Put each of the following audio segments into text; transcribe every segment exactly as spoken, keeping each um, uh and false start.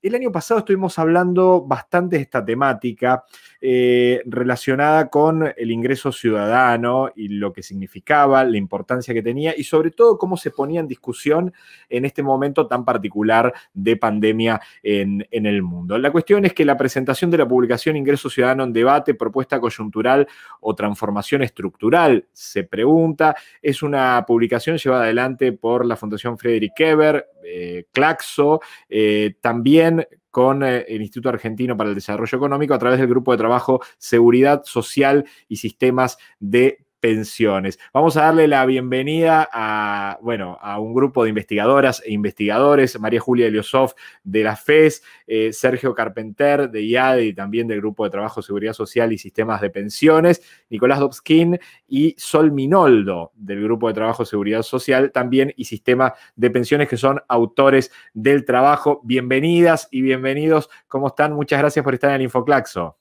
el año pasado estuvimos hablando bastante de esta temática eh, relacionada con el ingreso ciudadano y lo que significaba, la importancia que tenía y sobre todo cómo se ponía en discusión en este momento tan particular de pandemia en, en el mundo. La cuestión es que la presentación de la publicación Ingreso Ciudadano en Debate, propuesta coyuntural o transformación estructural, se pregunta, es una publicación llevada adelante por la Fundación Friedrich Ebert, eh, Claxo, eh, también con eh, el Instituto Argentino para el Desarrollo Económico a través del grupo de trabajo Seguridad Social y Sistemas de Pensiones. Vamos a darle la bienvenida a, bueno, a un grupo de investigadoras e investigadores, María Julia Eliosov de la F E S, eh, Sergio Carpenter de I A D E y también del Grupo de Trabajo Seguridad Social y Sistemas de Pensiones, Nicolás Dobskin y Sol Minoldo del Grupo de Trabajo Seguridad Social también y Sistema de Pensiones, que son autores del trabajo. Bienvenidas y bienvenidos. ¿Cómo están? Muchas gracias por estar en el InfoClaxo.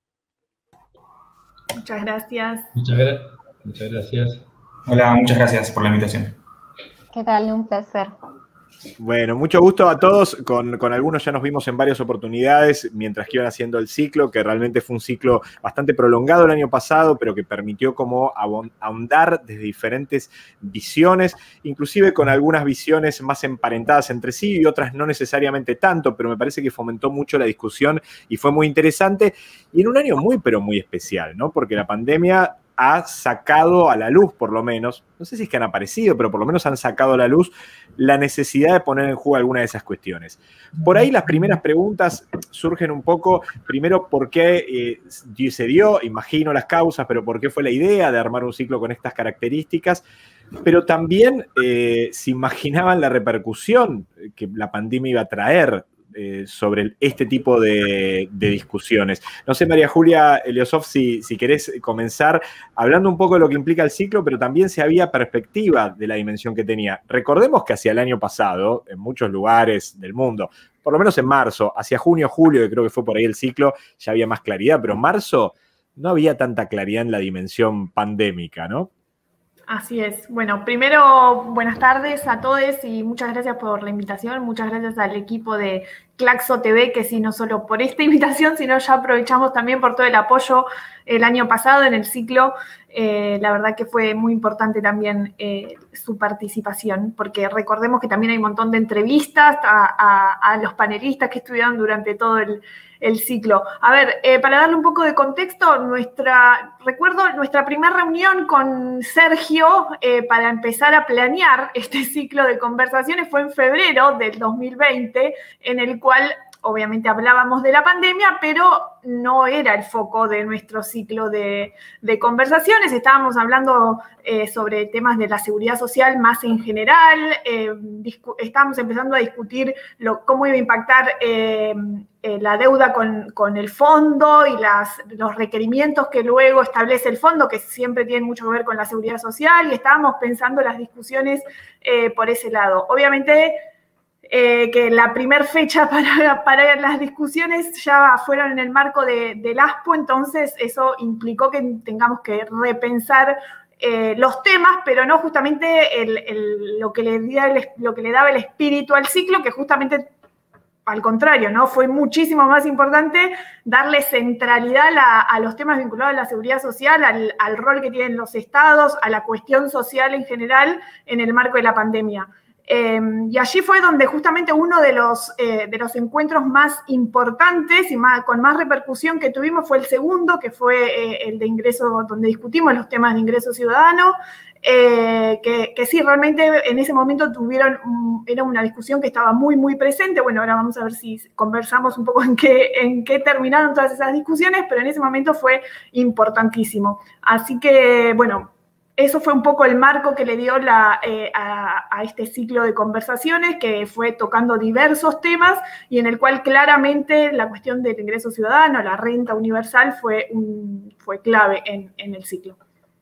Muchas gracias. Muchas gracias. Muchas gracias. Hola, muchas gracias por la invitación. ¿Qué tal? Un placer. Bueno, mucho gusto a todos. Con, con algunos ya nos vimos en varias oportunidades mientras que iban haciendo el ciclo, que realmente fue un ciclo bastante prolongado el año pasado, pero que permitió como ahondar desde diferentes visiones, inclusive con algunas visiones más emparentadas entre sí y otras no necesariamente tanto, pero me parece que fomentó mucho la discusión y fue muy interesante. Y en un año muy, pero muy especial, ¿no? Porque la pandemia ha sacado a la luz, por lo menos, no sé si es que han aparecido, pero por lo menos han sacado a la luz la necesidad de poner en juego alguna de esas cuestiones. Por ahí las primeras preguntas surgen un poco, primero, ¿por qué eh, se dio? Imagino las causas, pero ¿por qué fue la idea de armar un ciclo con estas características? Pero también eh, se imaginaban la repercusión que la pandemia iba a traer Eh, sobre este tipo de, de discusiones. No sé, María Julia Eliosov, si, si querés comenzar hablando un poco de lo que implica el ciclo, pero también si había perspectiva de la dimensión que tenía. Recordemos que hacia el año pasado, en muchos lugares del mundo, por lo menos en marzo, hacia junio, julio, que creo que fue por ahí el ciclo, ya había más claridad, pero en marzo no había tanta claridad en la dimensión pandémica, ¿no? Así es. Bueno, primero, buenas tardes a todos y muchas gracias por la invitación. Muchas gracias al equipo de Claxo T V, que sí, no solo por esta invitación, sino ya aprovechamos también por todo el apoyo el año pasado en el ciclo. Eh, la verdad que fue muy importante también eh, su participación, porque recordemos que también hay un montón de entrevistas a, a, a los panelistas que estuvieron durante todo el, el ciclo. A ver, eh, para darle un poco de contexto, nuestra, recuerdo nuestra primera reunión con Sergio eh, para empezar a planear este ciclo de conversaciones fue en febrero del dos mil veinte, en el cual obviamente hablábamos de la pandemia, pero no era el foco de nuestro ciclo de, de conversaciones. Estábamos hablando eh, sobre temas de la seguridad social más en general. Eh, estábamos empezando a discutir lo, cómo iba a impactar eh, eh, la deuda con, con el fondo y las, los requerimientos que luego establece el fondo, que siempre tienen mucho que ver con la seguridad social, y estábamos pensando las discusiones eh, por ese lado. Obviamente, Eh, que la primera fecha para, para las discusiones ya fueron en el marco de, del ASPO, entonces eso implicó que tengamos que repensar eh, los temas, pero no justamente el, el, lo, que le, lo que le daba el espíritu al ciclo, que justamente al contrario, ¿no? Fue muchísimo más importante darle centralidad a, a los temas vinculados a la seguridad social, al, al rol que tienen los estados, a la cuestión social en general en el marco de la pandemia. Eh, y allí fue donde justamente uno de los, eh, de los encuentros más importantes y más, con más repercusión que tuvimos fue el segundo, que fue eh, el de ingreso, donde discutimos los temas de ingreso ciudadano, eh, que, que sí, realmente en ese momento tuvieron, um, era una discusión que estaba muy, muy presente. Bueno, ahora vamos a ver si conversamos un poco en qué, en qué terminaron todas esas discusiones, pero en ese momento fue importantísimo. Así que, bueno, eso fue un poco el marco que le dio la, eh, a, a este ciclo de conversaciones, que fue tocando diversos temas y en el cual claramente la cuestión del ingreso ciudadano, la renta universal, fue, un, fue clave en, en el ciclo.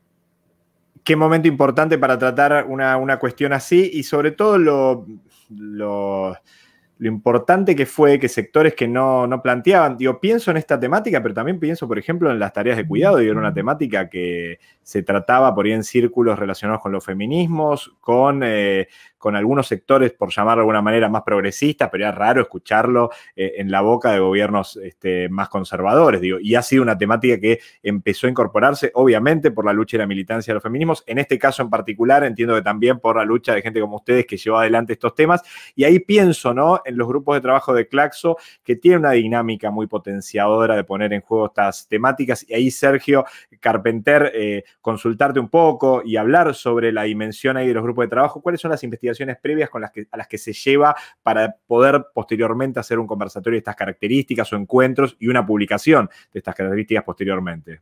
Qué momento importante para tratar una, una cuestión así y sobre todo lo... lo lo importante que fue que sectores que no, no planteaban, digo, pienso en esta temática, pero también pienso, por ejemplo, en las tareas de cuidado, y era una temática que se trataba por ahí en círculos relacionados con los feminismos, con, eh, con algunos sectores, por llamarlo de alguna manera, más progresistas, pero era raro escucharlo eh, en la boca de gobiernos este, más conservadores, digo, y ha sido una temática que empezó a incorporarse, obviamente, por la lucha y la militancia de los feminismos, en este caso en particular, entiendo que también por la lucha de gente como ustedes que llevó adelante estos temas, y ahí pienso, ¿no?, en los grupos de trabajo de Claxo, que tiene una dinámica muy potenciadora de poner en juego estas temáticas, y ahí, Sergio Carpenter, eh, consultarte un poco y hablar sobre la dimensión ahí de los grupos de trabajo. ¿Cuáles son las investigaciones previas con las que, a las que se lleva para poder posteriormente hacer un conversatorio de estas características o encuentros y una publicación de estas características posteriormente?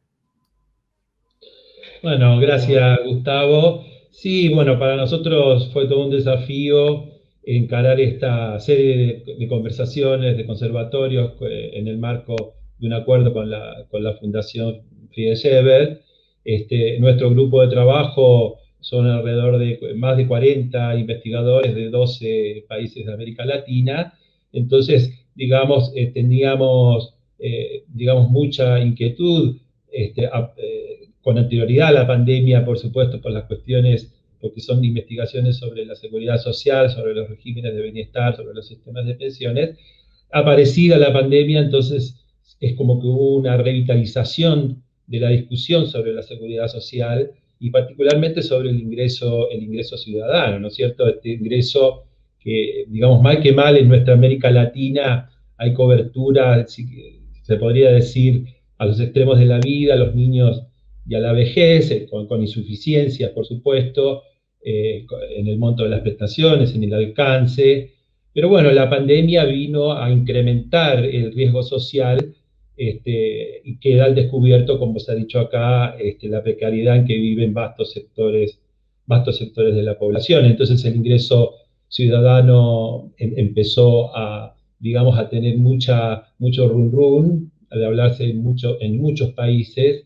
Bueno, gracias, Gustavo. Sí, bueno, para nosotros fue todo un desafío encarar esta serie de, de conversaciones, de conservatorios, eh, en el marco de un acuerdo con la, con la Fundación Friedrich Ebert. Este, nuestro grupo de trabajo son alrededor de más de cuarenta investigadores de doce países de América Latina. Entonces, digamos, eh, teníamos, eh, digamos, mucha inquietud este, a, eh, con anterioridad a la pandemia, por supuesto, por las cuestiones, porque son investigaciones sobre la seguridad social, sobre los regímenes de bienestar, sobre los sistemas de pensiones. Aparecida la pandemia, entonces es como que hubo una revitalización de la discusión sobre la seguridad social y particularmente sobre el ingreso, el ingreso ciudadano, ¿no es cierto? Este ingreso que, digamos, mal que mal en nuestra América Latina hay cobertura, se podría decir, a los extremos de la vida, a los niños y a la vejez, con, con insuficiencias, por supuesto, eh, en el monto de las prestaciones, en el alcance. Pero bueno, la pandemia vino a incrementar el riesgo social este, y queda al descubierto, como se ha dicho acá, este, la precariedad en que viven vastos sectores, vastos sectores de la población. Entonces el ingreso ciudadano em, empezó a, digamos, a tener mucha, mucho run run, de hablarse en, mucho, en muchos países.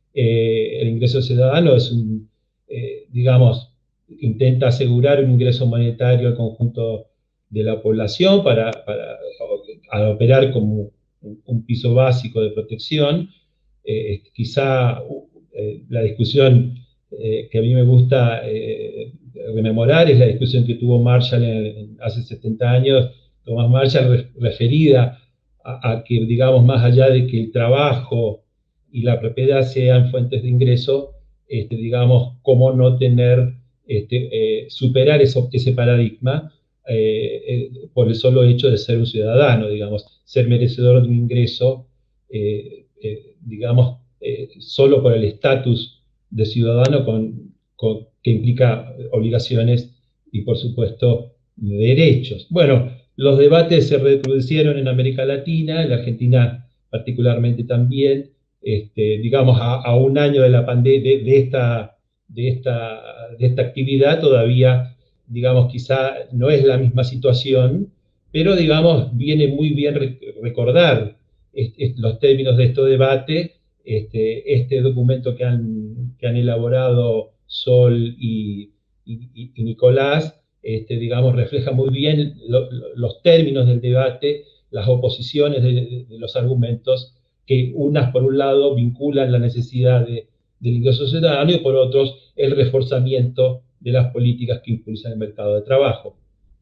Eh, el ingreso ciudadano es un, eh, digamos, intenta asegurar un ingreso monetario al conjunto de la población para, para, para operar como un, un piso básico de protección. Eh, quizá eh, la discusión eh, que a mí me gusta eh, rememorar es la discusión que tuvo Marshall en, en, hace setenta años, Thomas Marshall, re, referida a, a que, digamos, más allá de que el trabajo y la propiedad sean fuentes de ingreso, este, digamos, cómo no tener, este, eh, superar eso, ese paradigma eh, eh, por el solo hecho de ser un ciudadano, digamos, ser merecedor de un ingreso, eh, eh, digamos, eh, solo por el estatus de ciudadano con, con, que implica obligaciones y, por supuesto, derechos. Bueno, los debates se reproducieron en América Latina, en la Argentina particularmente también. Este, digamos, a, a un año de la pandemia, de, de, esta, de, esta, de esta actividad, todavía, digamos, quizá no es la misma situación, pero, digamos, viene muy bien rec recordar este, los términos de este debate. Este, este documento que han, que han elaborado Sol y, y, y Nicolás, este, digamos, refleja muy bien lo, lo, los términos del debate, las oposiciones de, de, de los argumentos, que unas, por un lado, vinculan la necesidad de, del ingreso ciudadano y, por otros, el reforzamiento de las políticas que impulsan el mercado de trabajo.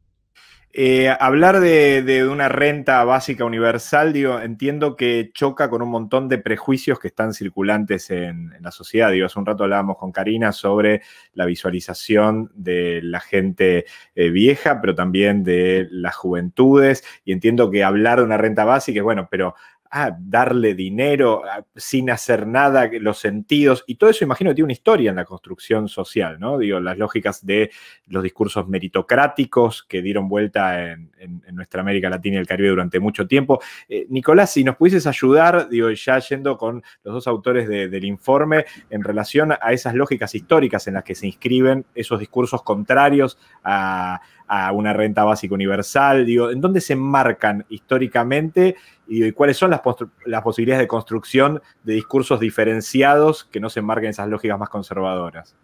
Eh, hablar de, de una renta básica universal, digo, entiendo que choca con un montón de prejuicios que están circulantes en, en la sociedad. Digo, hace un rato hablábamos con Karina sobre la visualización de la gente eh, vieja, pero también de las juventudes, y entiendo que hablar de una renta básica es bueno, pero ah, darle dinero ah, sin hacer nada, los sentidos, y todo eso imagino que tiene una historia en la construcción social, ¿no? Digo, las lógicas de los discursos meritocráticos que dieron vuelta en, en, en nuestra América Latina y el Caribe durante mucho tiempo. Eh, Nicolás, si nos pudieses ayudar, digo, ya yendo con los dos autores de, del informe, en relación a esas lógicas históricas en las que se inscriben esos discursos contrarios a, a una renta básica universal, digo, ¿en dónde se enmarcan históricamente y cuáles son las, las posibilidades de construcción de discursos diferenciados que no se enmarquen en esas lógicas más conservadoras?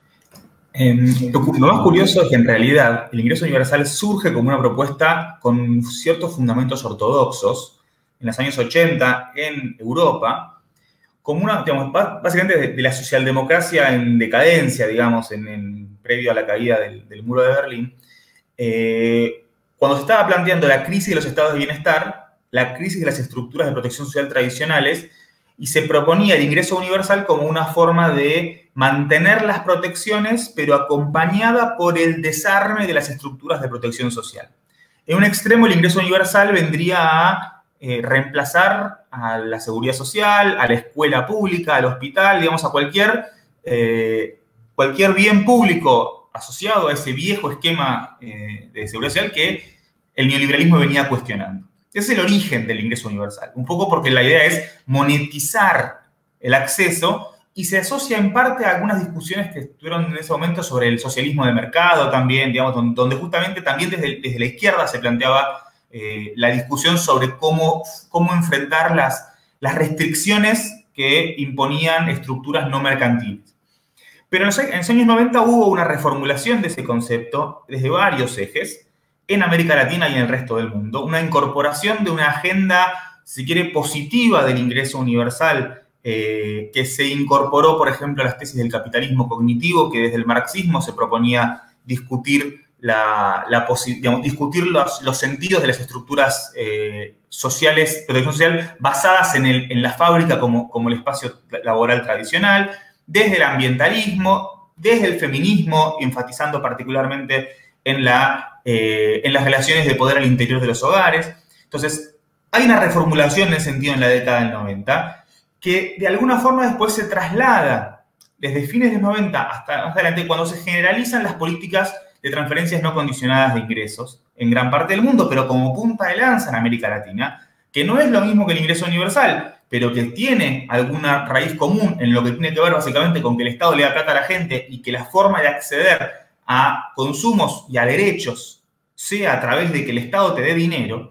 Eh, lo, lo más curioso es que en realidad el ingreso universal surge como una propuesta con ciertos fundamentos ortodoxos en los años ochenta en Europa, como una, digamos, básicamente de, de la socialdemocracia en decadencia, digamos, en, en, previo a la caída del, del muro de Berlín, eh, cuando se estaba planteando la crisis de los estados de bienestar, la crisis de las estructuras de protección social tradicionales, y se proponía el ingreso universal como una forma de mantener las protecciones, pero acompañada por el desarme de las estructuras de protección social. En un extremo, el ingreso universal vendría a eh, reemplazar a la seguridad social, a la escuela pública, al hospital, digamos, a cualquier, eh, cualquier bien público asociado a ese viejo esquema eh, de seguridad social que el neoliberalismo venía cuestionando. Ese es el origen del ingreso universal, un poco porque la idea es monetizar el acceso y se asocia en parte a algunas discusiones que estuvieron en ese momento sobre el socialismo de mercado también, digamos, donde justamente también desde, desde la izquierda se planteaba eh, la discusión sobre cómo, cómo enfrentar las, las restricciones que imponían estructuras no mercantiles. Pero en los, en los años noventa hubo una reformulación de ese concepto desde varios ejes, en América Latina y en el resto del mundo, una incorporación de una agenda, si quiere, positiva del ingreso universal, eh, que se incorporó, por ejemplo, a las tesis del capitalismo cognitivo, que desde el marxismo se proponía discutir, la, la digamos, discutir los, los sentidos de las estructuras eh, sociales, protección social, basadas en, el, en la fábrica como, como el espacio laboral tradicional, desde el ambientalismo, desde el feminismo, enfatizando particularmente en la Eh, en las relaciones de poder al interior de los hogares. Entonces, hay una reformulación en ese sentido en la década del noventa que de alguna forma después se traslada desde fines de los noventa hasta más adelante cuando se generalizan las políticas de transferencias no condicionadas de ingresos en gran parte del mundo, pero como punta de lanza en América Latina, que no es lo mismo que el ingreso universal, pero que tiene alguna raíz común en lo que tiene que ver básicamente con que el Estado le da plata a la gente y que la forma de acceder a consumos y a derechos sea a través de que el Estado te dé dinero,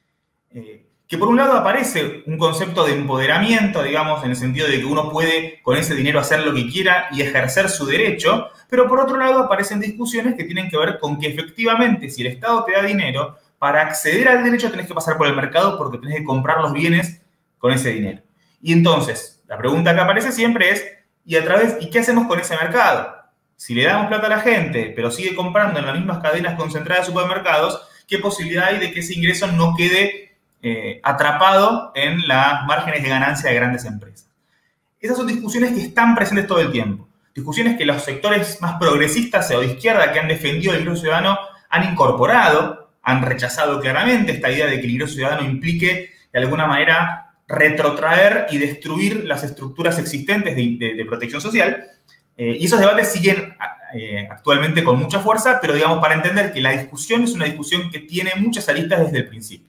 eh, que por un lado aparece un concepto de empoderamiento, digamos, en el sentido de que uno puede con ese dinero hacer lo que quiera y ejercer su derecho, pero por otro lado aparecen discusiones que tienen que ver con que efectivamente si el Estado te da dinero, para acceder al derecho tenés que pasar por el mercado porque tenés que comprar los bienes con ese dinero. Y entonces, la pregunta que aparece siempre es, ¿y a través, y qué hacemos con ese mercado? Si le damos plata a la gente, pero sigue comprando en las mismas cadenas concentradas de supermercados, ¿qué posibilidad hay de que ese ingreso no quede eh, atrapado en las márgenes de ganancia de grandes empresas? Esas son discusiones que están presentes todo el tiempo. Discusiones que los sectores más progresistas o de izquierda que han defendido el ingreso ciudadano han incorporado, han rechazado claramente esta idea de que el ingreso ciudadano implique, de alguna manera, retrotraer y destruir las estructuras existentes de, de, de protección social. Eh, y esos debates siguen eh, actualmente con mucha fuerza, pero digamos para entender que la discusión es una discusión que tiene muchas aristas desde el principio.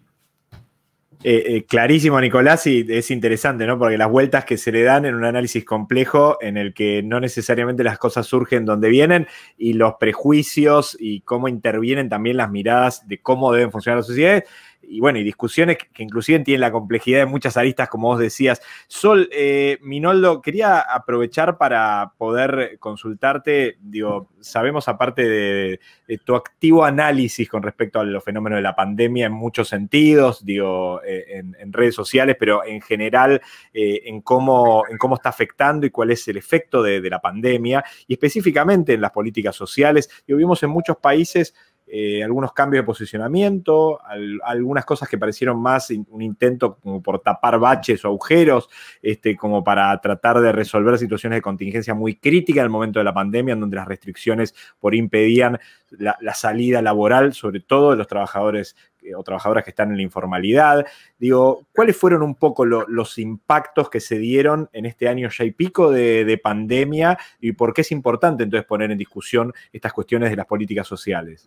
Eh, eh, clarísimo, Nicolás, y es interesante, ¿no? Porque las vueltas que se le dan en un análisis complejo en el que no necesariamente las cosas surgen donde vienen y los prejuicios y cómo intervienen también las miradas de cómo deben funcionar las sociedades. Y bueno, y discusiones que, que inclusive tienen la complejidad de muchas aristas, como vos decías. Sol, eh, Minoldo, quería aprovechar para poder consultarte, digo, sabemos aparte de, de tu activo análisis con respecto a los fenómenos de la pandemia en muchos sentidos, digo, eh, en, en redes sociales, pero en general eh, en, cómo, en cómo está afectando y cuál es el efecto de, de la pandemia, y específicamente en las políticas sociales. Digo, vimos en muchos países Eh, algunos cambios de posicionamiento, al, algunas cosas que parecieron más in, un intento como por tapar baches o agujeros, este, como para tratar de resolver situaciones de contingencia muy críticas en el momento de la pandemia, en donde las restricciones por impedían la, la salida laboral, sobre todo de los trabajadores eh, o trabajadoras que están en la informalidad. Digo, ¿cuáles fueron un poco lo, los impactos que se dieron en este año ya y pico de, de pandemia y por qué es importante entonces poner en discusión estas cuestiones de las políticas sociales?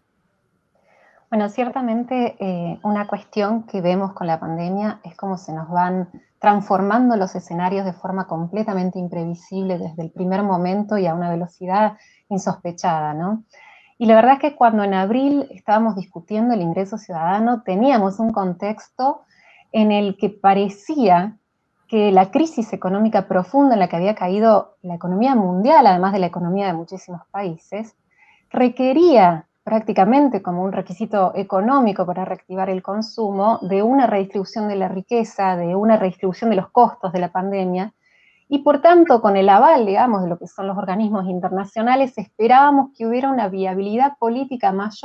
Bueno, ciertamente eh, una cuestión que vemos con la pandemia es cómo se nos van transformando los escenarios de forma completamente imprevisible desde el primer momento y a una velocidad insospechada, ¿no? Y la verdad es que cuando en abril estábamos discutiendo el ingreso ciudadano, teníamos un contexto en el que parecía que la crisis económica profunda en la que había caído la economía mundial, además de la economía de muchísimos países, requería prácticamente como un requisito económico para reactivar el consumo, de una redistribución de la riqueza, de una redistribución de los costos de la pandemia, y por tanto, con el aval, digamos, de lo que son los organismos internacionales, esperábamos que hubiera una viabilidad política mayor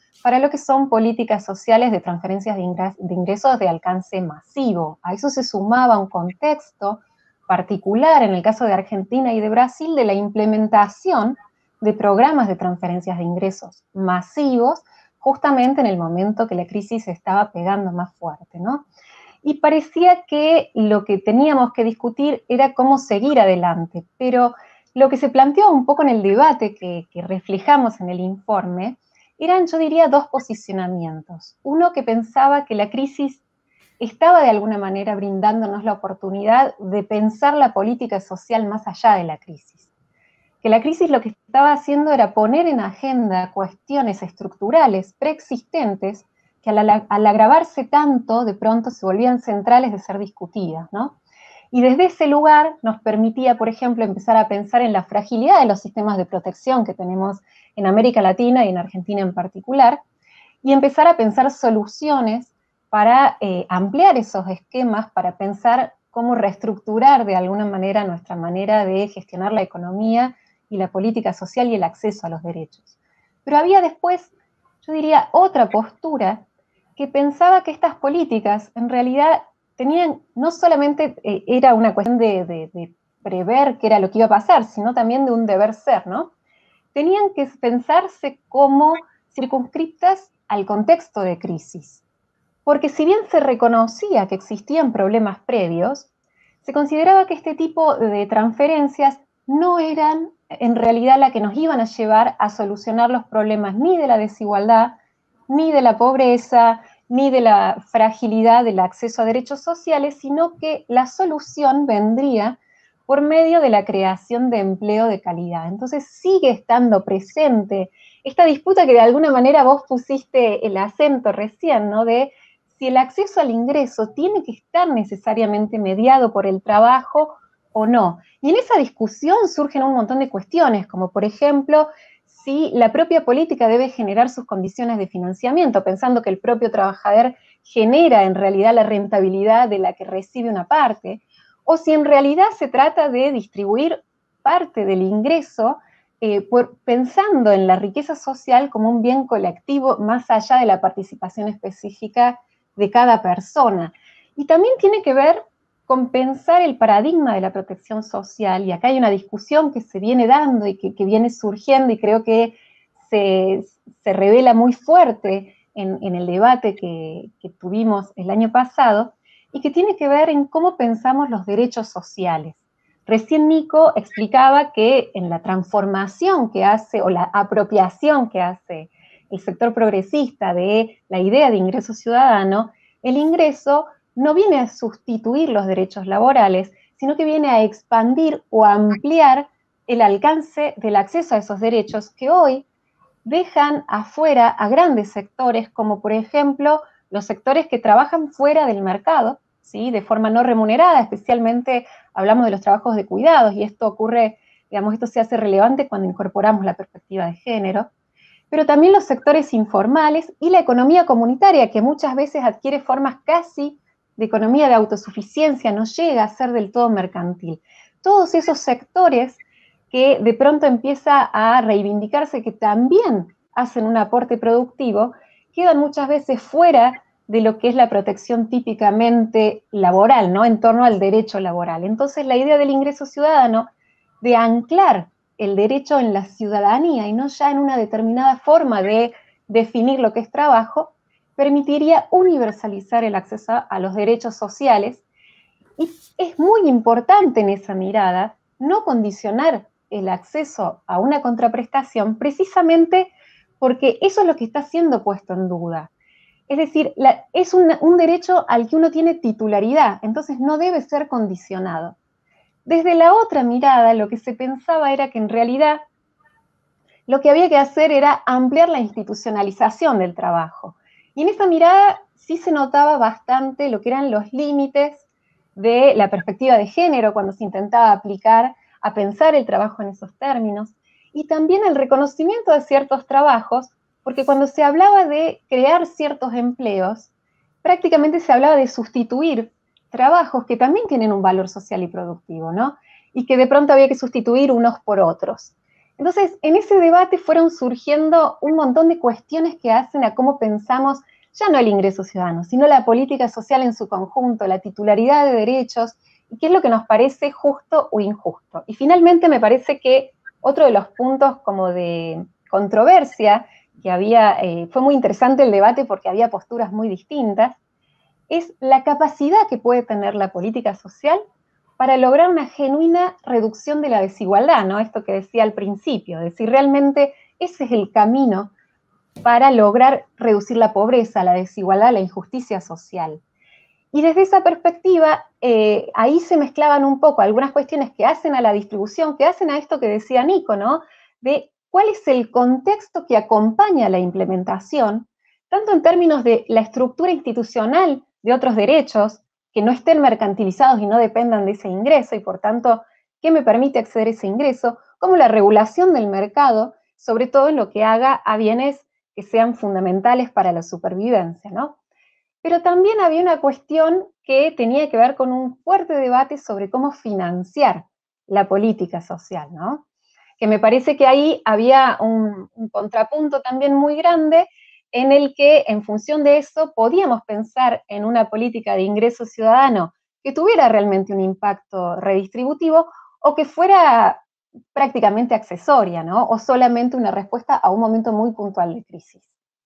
para lo que son políticas sociales de transferencias de, ingres de ingresos de alcance masivo. A eso se sumaba un contexto particular, en el caso de Argentina y de Brasil, de la implementación de programas de transferencias de ingresos masivos, justamente en el momento que la crisis estaba pegando más fuerte, ¿no? Y parecía que lo que teníamos que discutir era cómo seguir adelante, pero lo que se planteó un poco en el debate que, que reflejamos en el informe eran, yo diría, dos posicionamientos. Uno que pensaba que la crisis estaba de alguna manera brindándonos la oportunidad de pensar la política social más allá de la crisis. Que la crisis lo que estaba haciendo era poner en agenda cuestiones estructurales preexistentes que al, al agravarse tanto, de pronto se volvían centrales de ser discutidas, ¿no? Y desde ese lugar nos permitía, por ejemplo, empezar a pensar en la fragilidad de los sistemas de protección que tenemos en América Latina y en Argentina en particular, y empezar a pensar soluciones para eh, ampliar esos esquemas, para pensar cómo reestructurar de alguna manera nuestra manera de gestionar la economía y la política social y el acceso a los derechos. Pero había después, yo diría, otra postura que pensaba que estas políticas en realidad tenían, no solamente eh, era una cuestión de, de, de prever qué era lo que iba a pasar, sino también de un deber ser, ¿no? Tenían que pensarse como circunscriptas al contexto de crisis. Porque si bien se reconocía que existían problemas previos, se consideraba que este tipo de transferencias no eran en realidad la que nos iban a llevar a solucionar los problemas ni de la desigualdad, ni de la pobreza, ni de la fragilidad del acceso a derechos sociales, sino que la solución vendría por medio de la creación de empleo de calidad. Entonces sigue estando presente esta disputa que de alguna manera vos pusiste el acento recién, ¿no? De si el acceso al ingreso tiene que estar necesariamente mediado por el trabajo o no. Y en esa discusión surgen un montón de cuestiones, como por ejemplo, si la propia política debe generar sus condiciones de financiamiento, pensando que el propio trabajador genera en realidad la rentabilidad de la que recibe una parte, o si en realidad se trata de distribuir parte del ingreso eh, por, pensando en la riqueza social como un bien colectivo más allá de la participación específica de cada persona. Y también tiene que ver con pensar el paradigma de la protección social, y acá hay una discusión que se viene dando y que, que viene surgiendo y creo que se, se revela muy fuerte en, en el debate que, que tuvimos el año pasado, y que tiene que ver en cómo pensamos los derechos sociales. Recién Nico explicaba que en la transformación que hace, o la apropiación que hace el sector progresista de la idea de ingreso ciudadano, el ingreso no viene a sustituir los derechos laborales, sino que viene a expandir o a ampliar el alcance del acceso a esos derechos que hoy dejan afuera a grandes sectores, como por ejemplo los sectores que trabajan fuera del mercado, ¿sí? De forma no remunerada, especialmente hablamos de los trabajos de cuidados, y esto ocurre, digamos, esto se hace relevante cuando incorporamos la perspectiva de género, pero también los sectores informales y la economía comunitaria, que muchas veces adquiere formas casi de economía de autosuficiencia, no llega a ser del todo mercantil. Todos esos sectores que de pronto empieza a reivindicarse que también hacen un aporte productivo, quedan muchas veces fuera de lo que es la protección típicamente laboral, ¿no? En torno al derecho laboral. Entonces la idea del ingreso ciudadano, de anclar el derecho en la ciudadanía y no ya en una determinada forma de definir lo que es trabajo, permitiría universalizar el acceso a los derechos sociales. Y es muy importante en esa mirada no condicionar el acceso a una contraprestación precisamente porque eso es lo que está siendo puesto en duda. Es decir, la, es un, un derecho al que uno tiene titularidad, entonces no debe ser condicionado. Desde la otra mirada, lo que se pensaba era que en realidad lo que había que hacer era ampliar la institucionalización del trabajo. Y en esa mirada sí se notaba bastante lo que eran los límites de la perspectiva de género cuando se intentaba aplicar a pensar el trabajo en esos términos, y también el reconocimiento de ciertos trabajos, porque cuando se hablaba de crear ciertos empleos, prácticamente se hablaba de sustituir trabajos que también tienen un valor social y productivo, ¿no? Y que de pronto había que sustituir unos por otros. Entonces, en ese debate fueron surgiendo un montón de cuestiones que hacen a cómo pensamos ya no el ingreso ciudadano, sino la política social en su conjunto, la titularidad de derechos, y qué es lo que nos parece justo o injusto. Y finalmente me parece que otro de los puntos como de controversia, que había, eh, fue muy interesante el debate porque había posturas muy distintas, es la capacidad que puede tener la política social para lograr una genuina reducción de la desigualdad, ¿no? Esto que decía al principio, de si realmente ese es el camino para lograr reducir la pobreza, la desigualdad, la injusticia social. Y desde esa perspectiva, eh, ahí se mezclaban un poco algunas cuestiones que hacen a la distribución, que hacen a esto que decía Nico, ¿no? De cuál es el contexto que acompaña la implementación, tanto en términos de la estructura institucional de otros derechos, que no estén mercantilizados y no dependan de ese ingreso, y por tanto, ¿qué me permite acceder a ese ingreso? Como la regulación del mercado, sobre todo en lo que haga a bienes que sean fundamentales para la supervivencia, ¿no? Pero también había una cuestión que tenía que ver con un fuerte debate sobre cómo financiar la política social, ¿no? Que me parece que ahí había un, un contrapunto también muy grande, en el que, en función de eso, podíamos pensar en una política de ingreso ciudadano que tuviera realmente un impacto redistributivo o que fuera prácticamente accesoria, ¿no? O solamente una respuesta a un momento muy puntual de crisis.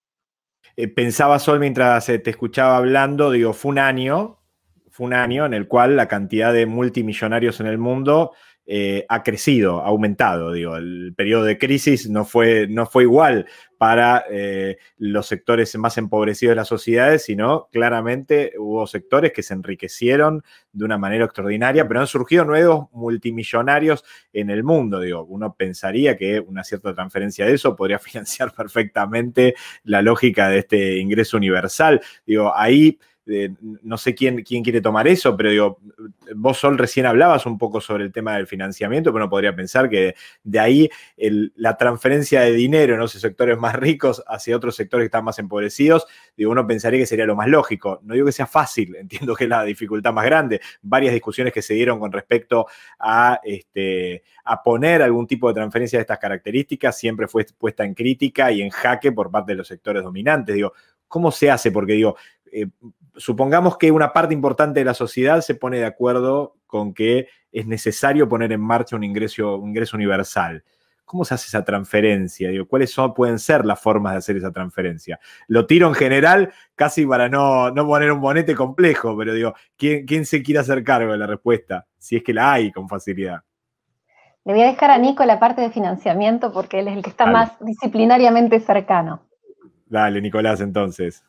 Eh, pensaba, Sol, mientras eh, te escuchaba hablando, digo, fue un año, fue un año en el cual la cantidad de multimillonarios en el mundo Eh, ha crecido, ha aumentado, digo, el periodo de crisis no fue, no fue igual para eh, los sectores más empobrecidos de las sociedades, sino claramente hubo sectores que se enriquecieron de una manera extraordinaria, pero han surgido nuevos multimillonarios en el mundo, digo, uno pensaría que una cierta transferencia de eso podría financiar perfectamente la lógica de este ingreso universal, digo, ahí Eh, no sé quién, quién quiere tomar eso, pero digo, vos, Sol, recién hablabas un poco sobre el tema del financiamiento, pero uno podría pensar que de ahí el, la transferencia de dinero en esos sectores más ricos hacia otros sectores que están más empobrecidos, digo, uno pensaría que sería lo más lógico. No digo que sea fácil, entiendo que es la dificultad más grande. Varias discusiones que se dieron con respecto a, este, a poner algún tipo de transferencia de estas características siempre fue puesta en crítica y en jaque por parte de los sectores dominantes. Digo, ¿cómo se hace? Porque digo, eh, supongamos que una parte importante de la sociedad se pone de acuerdo con que es necesario poner en marcha un ingreso, un ingreso universal. ¿Cómo se hace esa transferencia? Digo, ¿cuáles son, pueden ser las formas de hacer esa transferencia? Lo tiro en general casi para no, no poner un bonete complejo, pero digo, ¿quién, quién se quiere hacer cargo de la respuesta? Si es que la hay con facilidad. Le voy a dejar a Nico la parte de financiamiento porque él es el que está Dale. más disciplinariamente cercano. Dale, Nicolás, entonces.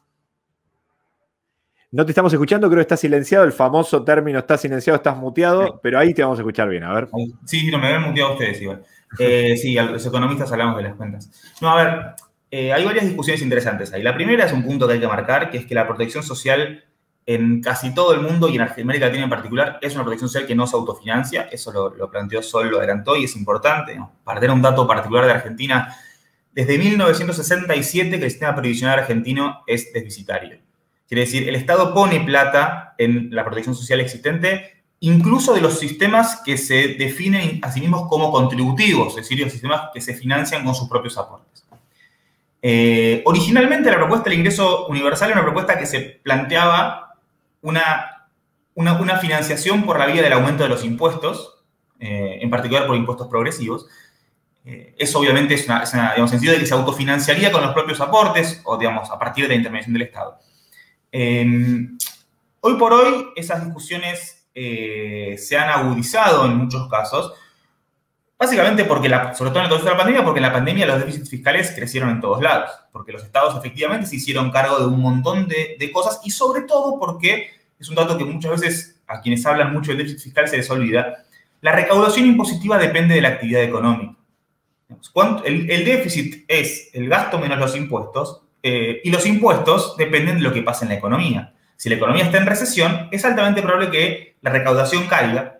No te estamos escuchando, creo que está silenciado, el famoso término está silenciado, estás muteado, sí. Pero ahí te vamos a escuchar bien, a ver. Sí, no, me habían muteado ustedes igual. Eh, sí, los economistas hablamos de las cuentas. No, a ver, eh, hay varias discusiones interesantes ahí. La primera es un punto que hay que marcar, que es que la protección social en casi todo el mundo y en América Latina en particular es una protección social que no se autofinancia. Eso lo, lo planteó Sol, lo adelantó y es importante, ¿no? Para tener un dato particular de Argentina, desde mil novecientos sesenta y siete que el sistema previsional argentino es deficitario. Quiere decir, el Estado pone plata en la protección social existente, incluso de los sistemas que se definen a sí mismos como contributivos, es decir, los sistemas que se financian con sus propios aportes. Eh, originalmente la propuesta del ingreso universal era una propuesta que se planteaba una, una, una financiación por la vía del aumento de los impuestos, eh, en particular por impuestos progresivos. Eh, eso obviamente es una, es una digamos, sentido de que se autofinanciaría con los propios aportes o, digamos, a partir de la intervención del Estado. Eh, hoy por hoy esas discusiones eh, se han agudizado en muchos casos, básicamente porque, la, sobre todo en el contexto de la pandemia, porque en la pandemia los déficits fiscales crecieron en todos lados, porque los estados efectivamente se hicieron cargo de un montón de, de cosas y sobre todo porque, es un dato que muchas veces a quienes hablan mucho del déficit fiscal se les olvida, la recaudación impositiva depende de la actividad económica. El, el déficit es el gasto menos los impuestos, Eh, y los impuestos dependen de lo que pasa en la economía. Si la economía está en recesión, es altamente probable que la recaudación caiga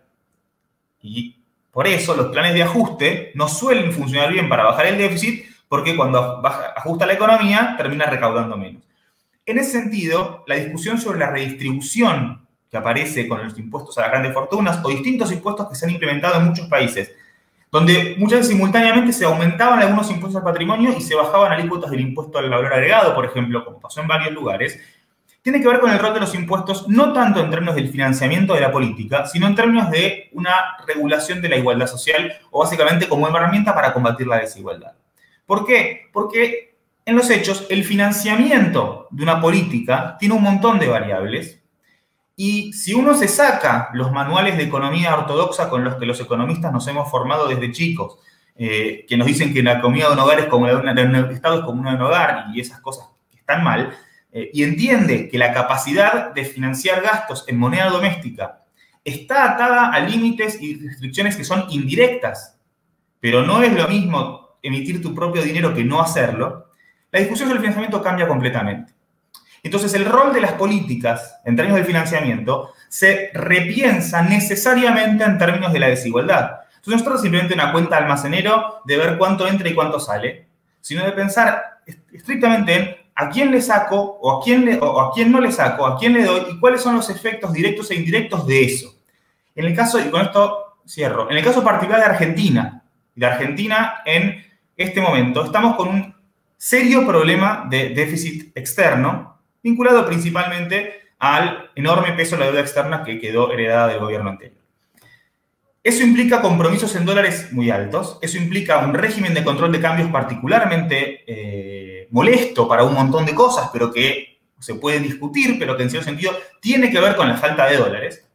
y por eso los planes de ajuste no suelen funcionar bien para bajar el déficit porque cuando baja, ajusta la economía termina recaudando menos. En ese sentido, la discusión sobre la redistribución que aparece con los impuestos a las grandes fortunas o distintos impuestos que se han implementado en muchos países donde muchas veces simultáneamente se aumentaban algunos impuestos al patrimonio y se bajaban alícuotas del impuesto al valor agregado, por ejemplo, como pasó en varios lugares, tiene que ver con el rol de los impuestos, no tanto en términos del financiamiento de la política, sino en términos de una regulación de la igualdad social, o básicamente como herramienta para combatir la desigualdad. ¿Por qué? Porque en los hechos, el financiamiento de una política tiene un montón de variables, y si uno se saca los manuales de economía ortodoxa con los que los economistas nos hemos formado desde chicos, eh, que nos dicen que la economía de un hogar es como la de, una, de un Estado es como una de un hogar y esas cosas que están mal, eh, y entiende que la capacidad de financiar gastos en moneda doméstica está atada a límites y restricciones que son indirectas, pero no es lo mismo emitir tu propio dinero que no hacerlo, la discusión sobre el financiamiento cambia completamente. Entonces, el rol de las políticas, en términos del financiamiento, se repiensa necesariamente en términos de la desigualdad. Entonces, no se trata simplemente de una cuenta almacenero, de ver cuánto entra y cuánto sale, sino de pensar estrictamente en a quién le saco, o a quién, le, o a quién no le saco, a quién le doy, y cuáles son los efectos directos e indirectos de eso. En el caso, y con esto cierro, en el caso particular de Argentina, de Argentina en este momento, estamos con un serio problema de déficit externo, vinculado principalmente al enorme peso de la deuda externa que quedó heredada del gobierno anterior. Eso implica compromisos en dólares muy altos, eso implica un régimen de control de cambios particularmente eh, molesto para un montón de cosas, pero que se puede discutir, pero que en cierto sentido tiene que ver con la falta de dólares.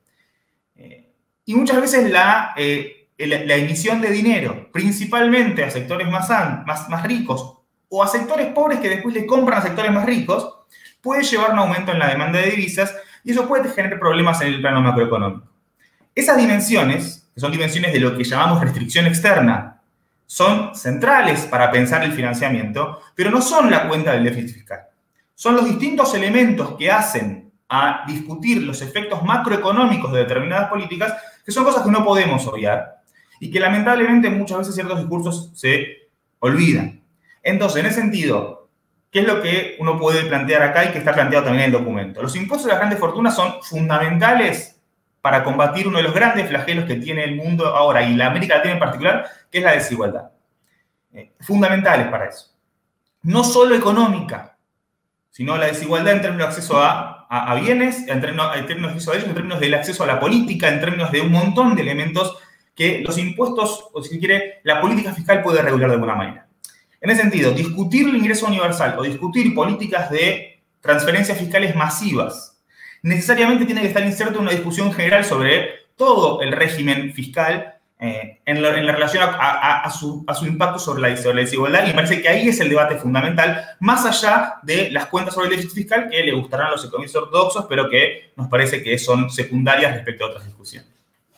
Eh, y muchas veces la, eh, la, la emisión de dinero, principalmente a sectores más, más, más ricos o a sectores pobres que después le compran a sectores más ricos, puede llevar un aumento en la demanda de divisas y eso puede generar problemas en el plano macroeconómico. Esas dimensiones, que son dimensiones de lo que llamamos restricción externa, son centrales para pensar el financiamiento, pero no son la cuenta del déficit fiscal. Son los distintos elementos que hacen a discutir los efectos macroeconómicos de determinadas políticas, que son cosas que no podemos obviar y que lamentablemente muchas veces ciertos discursos se olvidan. Entonces, en ese sentido, ¿qué es lo que uno puede plantear acá y que está planteado también en el documento? Los impuestos de las grandes fortunas son fundamentales para combatir uno de los grandes flagelos que tiene el mundo ahora, y la América Latina en particular, que es la desigualdad. Eh, fundamentales para eso. No solo económica, sino la desigualdad en términos de acceso a, a, a bienes, en términos, en términos de acceso a ellos, en términos del acceso a la política, en términos de un montón de elementos que los impuestos, o si se quiere, la política fiscal puede regular de alguna manera. En ese sentido, discutir el ingreso universal o discutir políticas de transferencias fiscales masivas necesariamente tiene que estar inserto en una discusión general sobre todo el régimen fiscal eh, en, la, en la relación a, a, a, su, a su impacto sobre la, sobre la desigualdad, y me parece que ahí es el debate fundamental, más allá de las cuentas sobre el déficit fiscal que le gustarán a los economistas ortodoxos, pero que nos parece que son secundarias respecto a otras discusiones.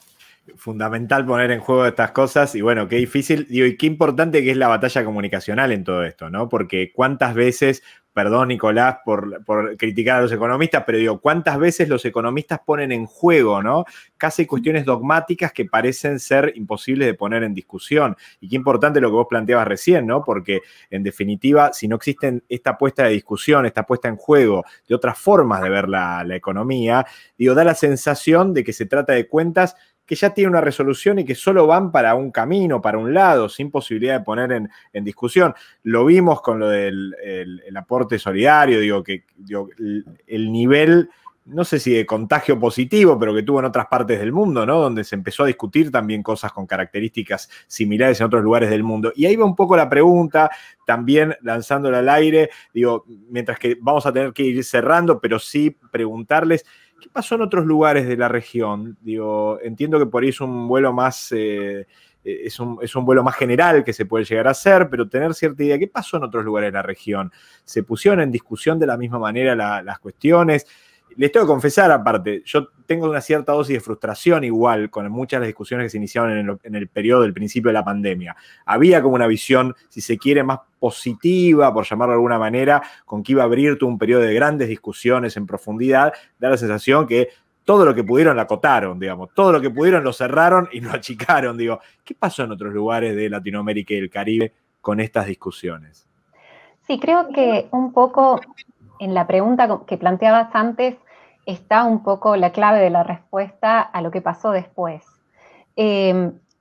Fundamental poner en juego estas cosas y bueno, qué difícil, digo, y qué importante que es la batalla comunicacional en todo esto, ¿no? Porque cuántas veces, perdón Nicolás por, por criticar a los economistas, pero digo, cuántas veces los economistas ponen en juego, ¿no? Casi cuestiones dogmáticas que parecen ser imposibles de poner en discusión. Y qué importante lo que vos planteabas recién, ¿no? Porque en definitiva, si no existen esta puesta de discusión, esta puesta en juego de otras formas de ver la, la economía, digo, da la sensación de que se trata de cuentas que ya tiene una resolución y que solo van para un camino, para un lado, sin posibilidad de poner en, en discusión. Lo vimos con lo del el, el aporte solidario, digo, que digo, el, el nivel, no sé si de contagio positivo, pero que tuvo en otras partes del mundo, ¿no? Donde se empezó a discutir también cosas con características similares en otros lugares del mundo. Y ahí va un poco la pregunta, también lanzándola al aire, digo, mientras que vamos a tener que ir cerrando, pero sí preguntarles, ¿qué pasó en otros lugares de la región? Digo, entiendo que por ahí es un vuelo más, eh, es, un, es un vuelo más general que se puede llegar a hacer, pero tener cierta idea, ¿qué pasó en otros lugares de la región? ¿Se pusieron en discusión de la misma manera la, las cuestiones? Les tengo que confesar, aparte, yo tengo una cierta dosis de frustración igual con muchas de las discusiones que se iniciaron en el, en el periodo del principio de la pandemia. Había como una visión, si se quiere, más positiva, por llamarlo de alguna manera, con que iba a abrir todo un periodo de grandes discusiones en profundidad. Da la sensación que todo lo que pudieron lo acotaron, digamos. Todo lo que pudieron lo cerraron y lo achicaron. Digo, ¿qué pasó en otros lugares de Latinoamérica y el Caribe con estas discusiones? Sí, creo que un poco en la pregunta que planteabas antes está un poco la clave de la respuesta a lo que pasó después. Eh,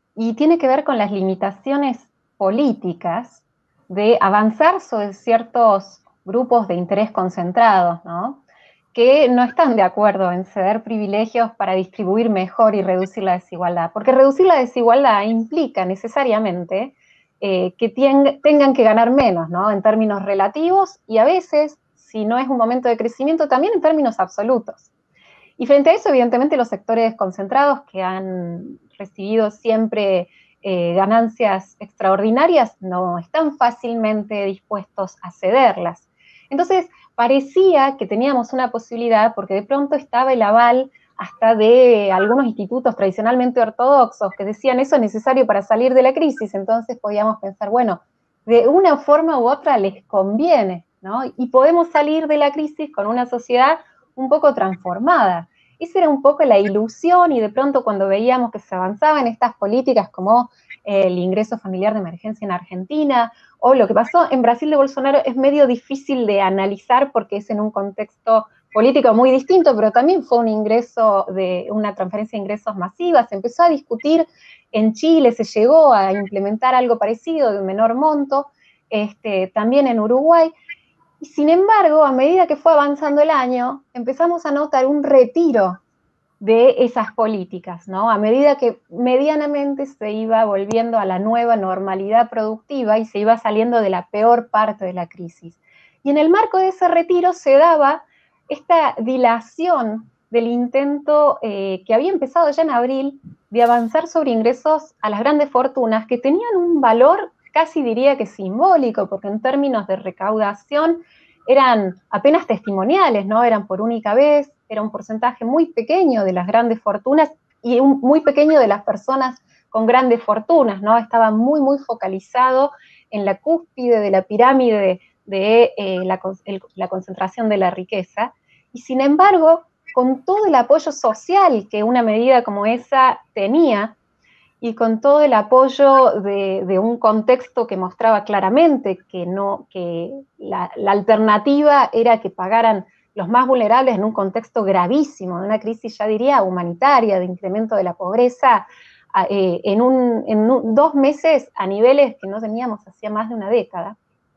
y tiene que ver con las limitaciones políticas de avanzar sobre ciertos grupos de interés concentrados, ¿no?, que no están de acuerdo en ceder privilegios para distribuir mejor y reducir la desigualdad, porque reducir la desigualdad implica necesariamente eh, que tien, tengan que ganar menos, ¿no?, en términos relativos, y a veces, si no es un momento de crecimiento, también en términos absolutos. Y frente a eso, evidentemente, los sectores concentrados que han recibido siempre eh, ganancias extraordinarias no están fácilmente dispuestos a cederlas. Entonces, parecía que teníamos una posibilidad, porque de pronto estaba el aval hasta de algunos institutos tradicionalmente ortodoxos que decían eso es necesario para salir de la crisis. Entonces podíamos pensar, bueno, de una forma u otra les conviene, ¿no? Y podemos salir de la crisis con una sociedad un poco transformada. Esa era un poco la ilusión, y de pronto cuando veíamos que se avanzaban estas políticas como eh, el ingreso familiar de emergencia en Argentina, o lo que pasó en Brasil de Bolsonaro, es medio difícil de analizar porque es en un contexto político muy distinto, pero también fue un ingreso de una transferencia de ingresos masiva. Se empezó a discutir en Chile, se llegó a implementar algo parecido de menor monto, este, también en Uruguay. Y sin embargo, a medida que fue avanzando el año, empezamos a notar un retiro de esas políticas, ¿no? A medida que medianamente se iba volviendo a la nueva normalidad productiva y se iba saliendo de la peor parte de la crisis. Y en el marco de ese retiro se daba esta dilación del intento eh, que había empezado ya en abril de avanzar sobre ingresos a las grandes fortunas, que tenían un valor casi diría que simbólico, porque en términos de recaudación eran apenas testimoniales, ¿no? Eran por única vez, era un porcentaje muy pequeño de las grandes fortunas y un, muy pequeño de las personas con grandes fortunas, ¿no? Estaba muy, muy focalizado en la cúspide de la pirámide de, de eh, la, el, la concentración de la riqueza. Y sin embargo, con todo el apoyo social que una medida como esa tenía, y con todo el apoyo de, de un contexto que mostraba claramente que, no, que la, la alternativa era que pagaran los más vulnerables en un contexto gravísimo, de una crisis, ya diría, humanitaria, de incremento de la pobreza, eh, en, un, en un, dos meses a niveles que no teníamos hacía más de una década.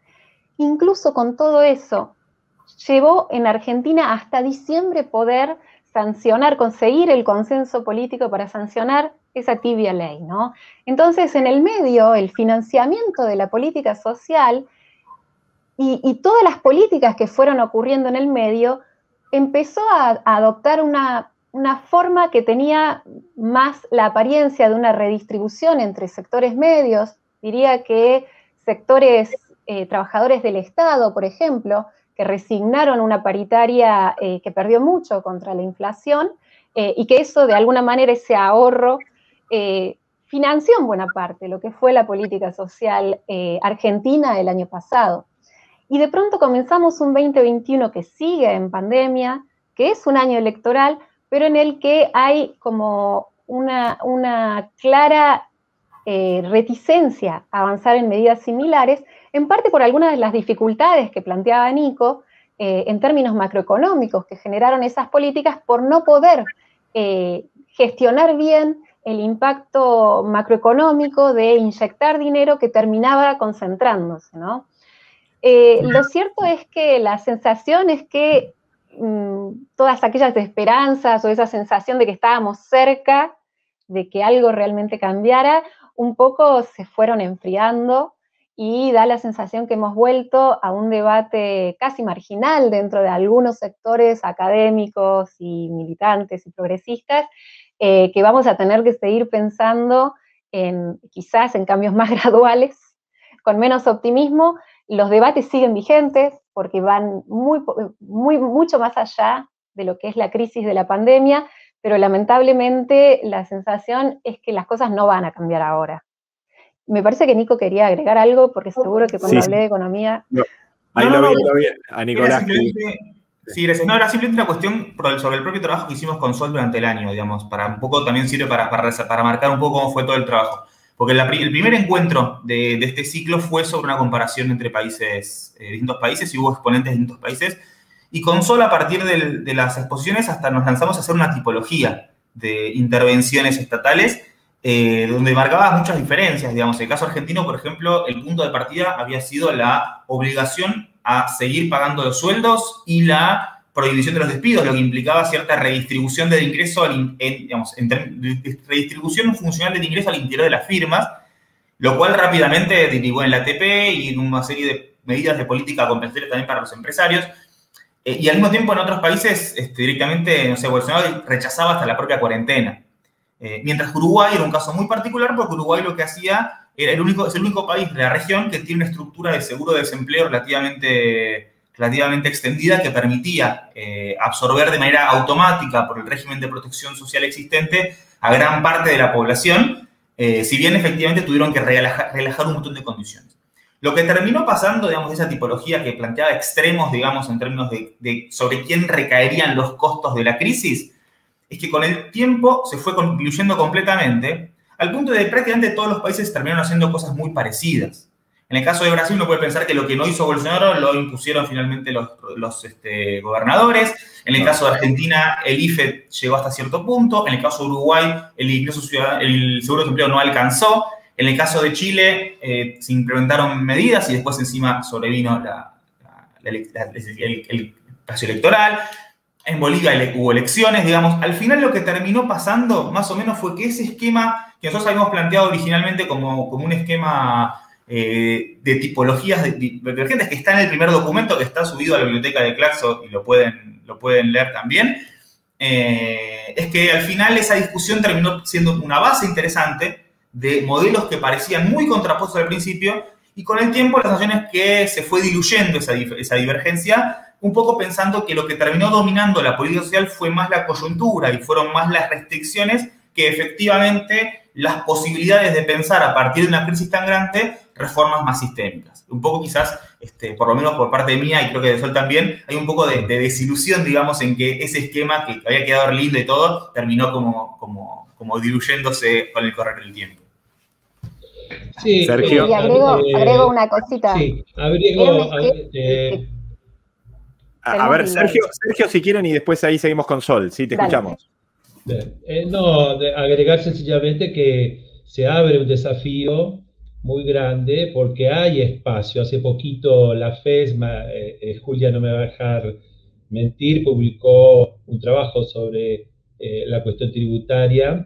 Incluso con todo eso, llevó en Argentina hasta diciembre poder sancionar, conseguir el consenso político para sancionar esa tibia ley, ¿no? Entonces, en el medio, el financiamiento de la política social y, y todas las políticas que fueron ocurriendo en el medio, empezó a, a adoptar una, una forma que tenía más la apariencia de una redistribución entre sectores medios, diría que sectores eh, trabajadores del Estado, por ejemplo, que resignaron una paritaria eh, que perdió mucho contra la inflación, eh, y que eso, de alguna manera, ese ahorro, eh, financió en buena parte lo que fue la política social eh, argentina el año pasado. Y de pronto comenzamos un veinte veintiuno que sigue en pandemia, que es un año electoral, pero en el que hay como una, una clara eh, reticencia a avanzar en medidas similares, en parte por algunas de las dificultades que planteaba Nico eh, en términos macroeconómicos que generaron esas políticas por no poder eh, gestionar bien el impacto macroeconómico de inyectar dinero que terminaba concentrándose, ¿no? Eh, lo cierto es que la sensación es que mmm, todas aquellas esperanzas o esa sensación de que estábamos cerca de que algo realmente cambiara, un poco se fueron enfriando, y da la sensación que hemos vuelto a un debate casi marginal dentro de algunos sectores académicos y militantes y progresistas, eh, que vamos a tener que seguir pensando en, quizás en cambios más graduales, con menos optimismo. Los debates siguen vigentes porque van muy, muy, mucho más allá de lo que es la crisis de la pandemia, pero lamentablemente la sensación es que las cosas no van a cambiar ahora. Me parece que Nico quería agregar algo, porque seguro que cuando sí, hablé de economía... No, ahí no, lo no, vi, lo vi, a Nicolás. Sí, gracias. No, era simplemente una cuestión sobre el propio trabajo que hicimos con Sol durante el año, digamos, para un poco también sirve para, para, para marcar un poco cómo fue todo el trabajo. Porque la, el primer encuentro de, de este ciclo fue sobre una comparación entre países, eh, distintos países, y hubo exponentes de distintos países, y con Sol, a partir de, de las exposiciones, hasta nos lanzamos a hacer una tipología de intervenciones estatales, eh, donde marcaba muchas diferencias, digamos. En el caso argentino, por ejemplo, el punto de partida había sido la obligación a seguir pagando los sueldos y la prohibición de los despidos, lo que implicaba cierta redistribución del ingreso, al, en, digamos, en, redistribución funcional del ingreso al interior de las firmas, lo cual rápidamente derivó en la A T P y en una serie de medidas de política compensatoria también para los empresarios. Eh, y al mismo tiempo en otros países este, directamente, no sé, Bolsonaro rechazaba hasta la propia cuarentena. Eh, mientras Uruguay era un caso muy particular porque Uruguay lo que hacía era el único, es el único país de la región que tiene una estructura de seguro de desempleo relativamente, relativamente extendida que permitía eh, absorber de manera automática por el régimen de protección social existente a gran parte de la población, eh, si bien efectivamente tuvieron que relajar, relajar un montón de condiciones. Lo que terminó pasando, digamos, de esa tipología que planteaba extremos, digamos, en términos de, de sobre quién recaerían los costos de la crisis, es que con el tiempo se fue diluyendo completamente, al punto de que prácticamente todos los países terminaron haciendo cosas muy parecidas. En el caso de Brasil, uno puede pensar que lo que no hizo Bolsonaro lo impusieron finalmente los, los este, gobernadores. En el caso de Argentina, el I F E llegó hasta cierto punto. En el caso de Uruguay, el ingreso ciudadano, el seguro de desempleo no alcanzó. En el caso de Chile, eh, se implementaron medidas y después encima sobrevino la, la, la, la, el, el espacio electoral. En Bolivia hubo elecciones, digamos. Al final lo que terminó pasando, más o menos, fue que ese esquema que nosotros habíamos planteado originalmente como, como un esquema eh, de tipologías divergentes, que está en el primer documento, que está subido a la biblioteca de Claxo y lo pueden, lo pueden leer también, eh, es que al final esa discusión terminó siendo una base interesante de modelos que parecían muy contrapuestos al principio, y con el tiempo la sensación es que se fue diluyendo esa, esa divergencia, un poco pensando que lo que terminó dominando la política social fue más la coyuntura y fueron más las restricciones que efectivamente las posibilidades de pensar a partir de una crisis tan grande reformas más sistémicas. Un poco quizás, este, por lo menos por parte mía y creo que de Sol también, hay un poco de, de desilusión, digamos, en que ese esquema que había quedado lindo y todo, terminó como, como, como diluyéndose con el correr del tiempo. Sí, Sergio. Y agrego, eh, agrego una cosita. Sí, agrego... Eh, A, a ver, Sergio, Sergio, si quieren, y después ahí seguimos con Sol. Sí, te Dale. escuchamos. Eh, no, de agregar sencillamente que se abre un desafío muy grande porque hay espacio. Hace poquito la FESMA, eh, eh, Julia no me va a dejar mentir, publicó un trabajo sobre eh, la cuestión tributaria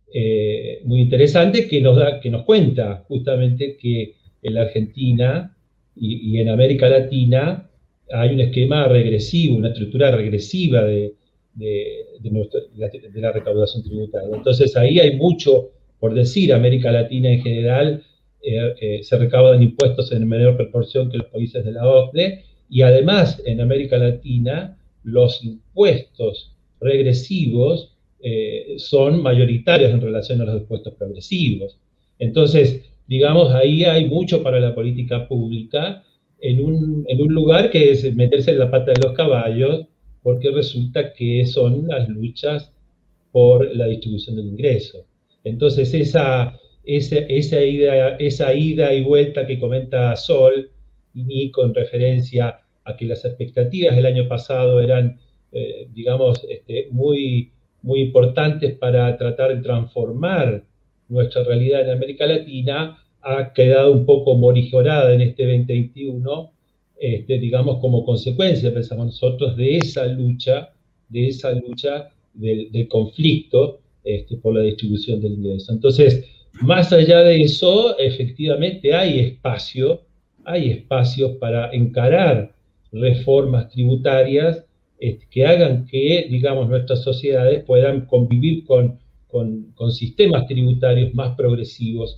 eh, muy interesante que nos, da, que nos cuenta justamente que en la Argentina y, y en América Latina hay un esquema regresivo, una estructura regresiva de, de, de, nuestro, de la recaudación tributaria. Entonces ahí hay mucho por decir. América Latina en general eh, eh, se recaudan impuestos en menor proporción que los países de la O C D E, y además en América Latina los impuestos regresivos eh, son mayoritarios en relación a los impuestos progresivos. Entonces, digamos, ahí hay mucho para la política pública, En un, en un lugar que es meterse en la pata de los caballos, porque resulta que son las luchas por la distribución del ingreso. Entonces, esa, esa, esa, ida, esa ida y vuelta que comenta Sol, y Nico, en referencia a que las expectativas del año pasado eran, eh, digamos, este, muy, muy importantes para tratar de transformar nuestra realidad en América Latina, ha quedado un poco morigerada en este veinte veintiuno, este, digamos, como consecuencia, pensamos nosotros, de esa lucha, de esa lucha del, del conflicto este, por la distribución del ingreso. Entonces, más allá de eso, efectivamente hay espacio, hay espacios para encarar reformas tributarias este, que hagan que, digamos, nuestras sociedades puedan convivir con, con, con sistemas tributarios más progresivos,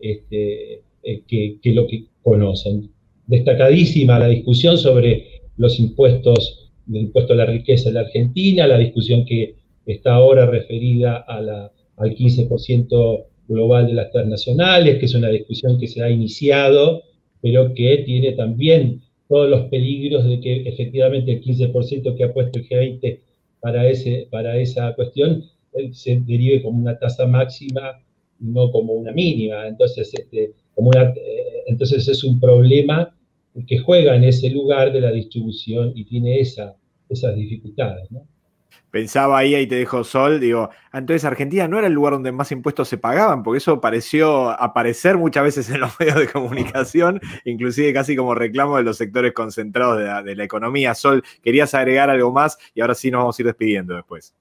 Este, eh, que, que lo que conocen. Destacadísima la discusión sobre los impuestos, el impuesto a la riqueza en la Argentina, la discusión que está ahora referida a la, al quince por ciento global de las transnacionales, que es una discusión que se ha iniciado, pero que tiene también todos los peligros de que efectivamente el quince por ciento que ha puesto el G veinte para, ese, para esa cuestión se derive como una tasa máxima, no como una mínima. Entonces, este, como una, eh, entonces es un problema que juega en ese lugar de la distribución y tiene esa, esas dificultades, ¿no? Pensaba ahí, ahí te dejo Sol, digo, entonces Argentina no era el lugar donde más impuestos se pagaban, porque eso pareció aparecer muchas veces en los medios de comunicación, inclusive casi como reclamo de los sectores concentrados de la, de la economía. Sol, ¿querías agregar algo más? Y ahora sí nos vamos a ir despidiendo después.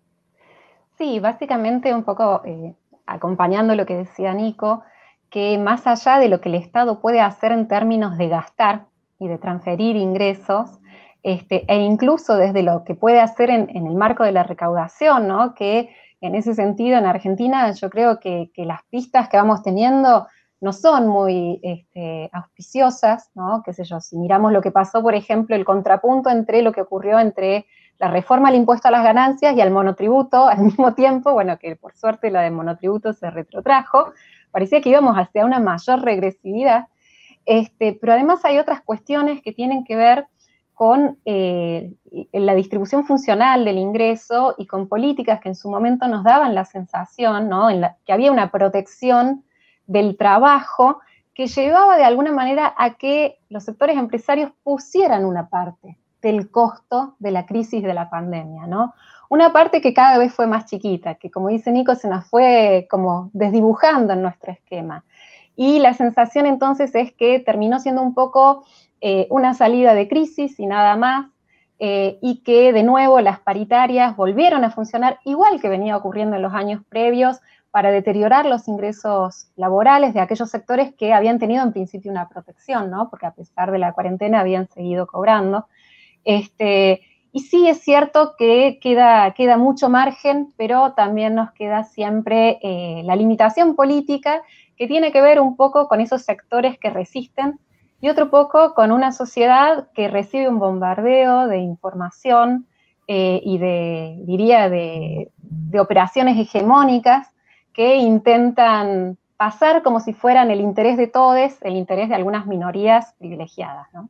Sí, básicamente un poco eh, acompañando lo que decía Nico, que más allá de lo que el Estado puede hacer en términos de gastar y de transferir ingresos, Este, e incluso desde lo que puede hacer en, en el marco de la recaudación, ¿no? Que en ese sentido en Argentina yo creo que, que las pistas que vamos teniendo no son muy este, auspiciosas, ¿no? Qué sé yo, si miramos lo que pasó, por ejemplo, el contrapunto entre lo que ocurrió entre la reforma al impuesto a las ganancias y al monotributo al mismo tiempo, bueno, que por suerte la de monotributo se retrotrajo, parecía que íbamos hacia una mayor regresividad, este, pero además hay otras cuestiones que tienen que ver con eh, la distribución funcional del ingreso y con políticas que en su momento nos daban la sensación, ¿no? En la, que había una protección del trabajo que llevaba de alguna manera a que los sectores empresarios pusieran una parte del costo de la crisis de la pandemia, ¿no? Una parte que cada vez fue más chiquita, que como dice Nico, se nos fue como desdibujando en nuestro esquema. Y la sensación entonces es que terminó siendo un poco Eh, una salida de crisis y nada más, eh, y que de nuevo las paritarias volvieron a funcionar igual que venía ocurriendo en los años previos para deteriorar los ingresos laborales de aquellos sectores que habían tenido en principio una protección, ¿no? Porque a pesar de la cuarentena habían seguido cobrando. Este, y sí es cierto que queda, queda mucho margen, pero también nos queda siempre eh, la limitación política que tiene que ver un poco con esos sectores que resisten y otro poco con una sociedad que recibe un bombardeo de información eh, y de, diría, de, de operaciones hegemónicas que intentan pasar como si fueran el interés de todos, el interés de algunas minorías privilegiadas, ¿no?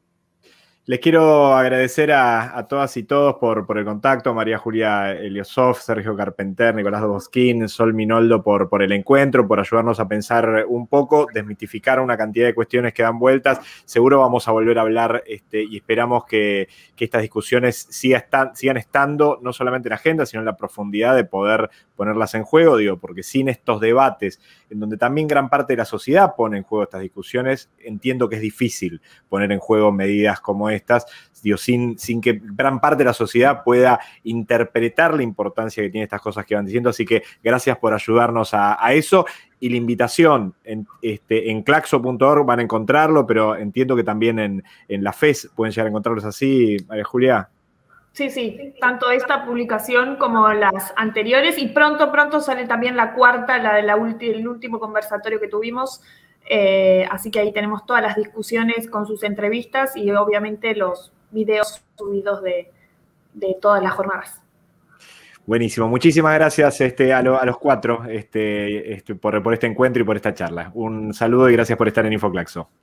Les quiero agradecer a, a todas y todos por, por el contacto, María Julia Eliosov, Sergio Carpenter, Nicolás Dobosquín, Sol Minoldo por, por el encuentro, por ayudarnos a pensar un poco, desmitificar una cantidad de cuestiones que dan vueltas. Seguro vamos a volver a hablar este, y esperamos que, que estas discusiones siga estan, sigan estando no solamente en la agenda, sino en la profundidad de poder ponerlas en juego, digo, porque sin estos debates, en donde también gran parte de la sociedad pone en juego estas discusiones, entiendo que es difícil poner en juego medidas como esta. Estas, digo, sin, sin que gran parte de la sociedad pueda interpretar la importancia que tienen estas cosas que van diciendo. Así que gracias por ayudarnos a, a eso. Y la invitación en, este, en claxo punto org van a encontrarlo, pero entiendo que también en, en la F E S pueden llegar a encontrarlos así, María Julia. Sí, sí, tanto esta publicación como las anteriores, y pronto, pronto sale también la cuarta, la del de último conversatorio que tuvimos. Eh, así que ahí tenemos todas las discusiones con sus entrevistas y obviamente los videos subidos de, de todas las jornadas. Buenísimo, muchísimas gracias este, a, lo, a los cuatro este, este, por, por este encuentro y por esta charla. Un saludo y gracias por estar en InfoClaxo.